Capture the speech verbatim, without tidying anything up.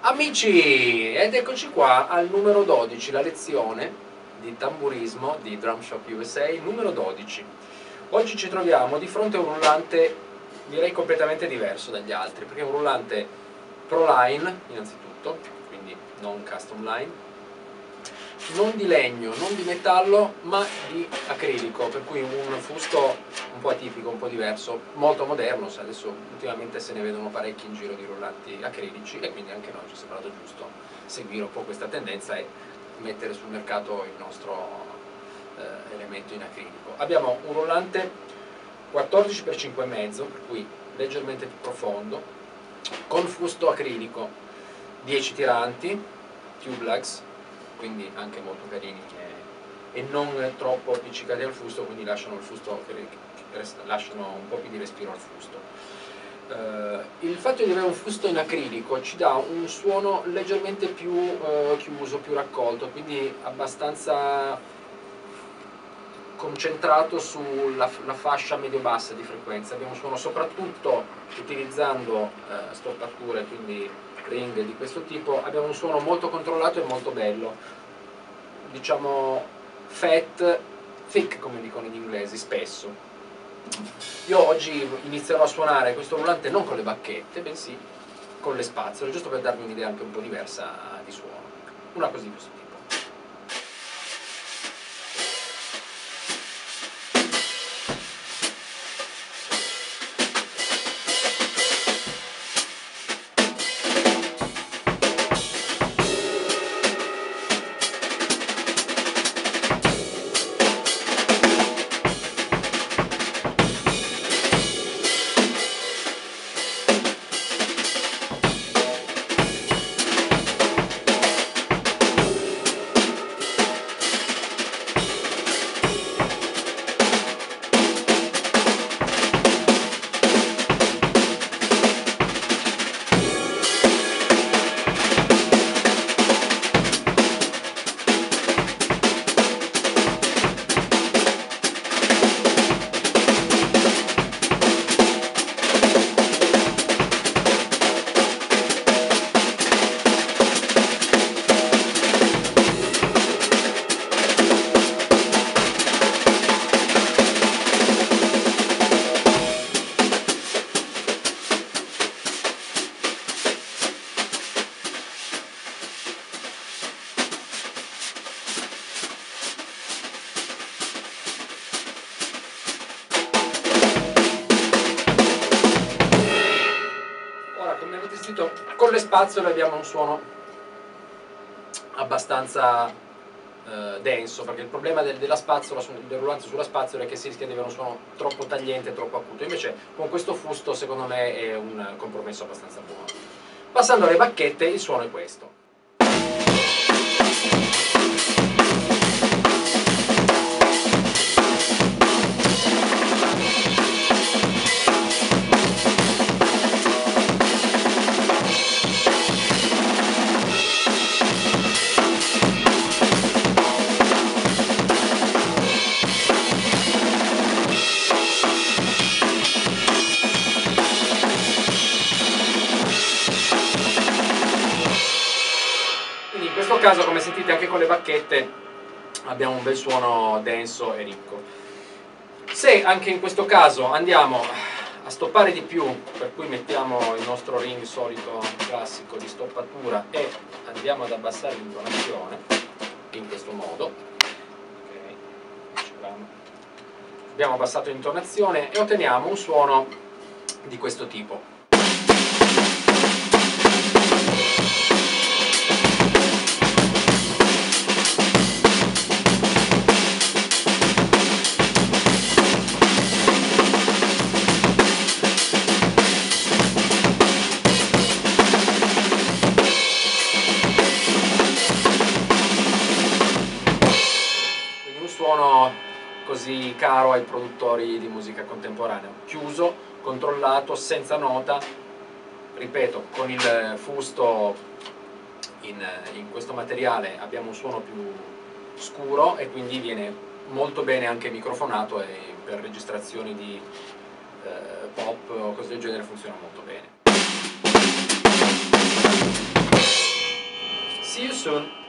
Amici, ed eccoci qua al numero dodici, la lezione di tamburismo di Drum Shop U S A numero dodici. Oggi ci troviamo di fronte a un rullante, direi completamente diverso dagli altri, perché è un rullante Proline, innanzitutto, quindi non custom line, non di legno, non di metallo, ma di acrilico, per cui un fusto un po' atipico, un po' diverso, molto moderno. Adesso ultimamente se ne vedono parecchi in giro di rullanti acrilici e quindi anche noi ci è sembrato giusto seguire un po' questa tendenza e mettere sul mercato il nostro eh, elemento in acrilico. Abbiamo un rullante quattordici per cinque e mezzo, per cui leggermente più profondo, con fusto acrilico, dieci tiranti, tube lugs, quindi anche molto carini e, e non troppo appiccicati al fusto, quindi lasciano, il fusto, lasciano un po' più di respiro al fusto. Uh, il fatto di avere un fusto in acrilico ci dà un suono leggermente più uh, chiuso, più raccolto, quindi abbastanza concentrato sulla la fascia medio-bassa di frequenza. Abbiamo un suono soprattutto utilizzando uh, stoppature, quindi ring di questo tipo, abbiamo un suono molto controllato e molto bello, diciamo fat, thick come dicono gli inglesi, spesso. Io oggi inizierò a suonare questo rullante non con le bacchette, bensì con le spazzole, giusto per darvi un'idea anche un po' diversa di suono, una così di questo tipo. Con le spazzole abbiamo un suono abbastanza eh, denso, perché il problema del, della spazzola, del rullante sulla spazzola, è che si rischia di avere un suono troppo tagliente, troppo acuto. Invece con questo fusto secondo me è un compromesso abbastanza buono. Passando alle bacchette, il suono è questo. In questo caso, come sentite, anche con le bacchette abbiamo un bel suono denso e ricco. Se anche in questo caso andiamo a stoppare di più, per cui mettiamo il nostro ring solito classico di stoppatura e andiamo ad abbassare l'intonazione in questo modo, okay. Abbiamo abbassato l'intonazione e otteniamo un suono di questo tipo. Così caro ai produttori di musica contemporanea, chiuso, controllato, senza nota, ripeto, con il fusto in, in questo materiale abbiamo un suono più scuro e quindi viene molto bene anche microfonato, e per registrazioni di eh, pop o cose del genere funziona molto bene. you soon!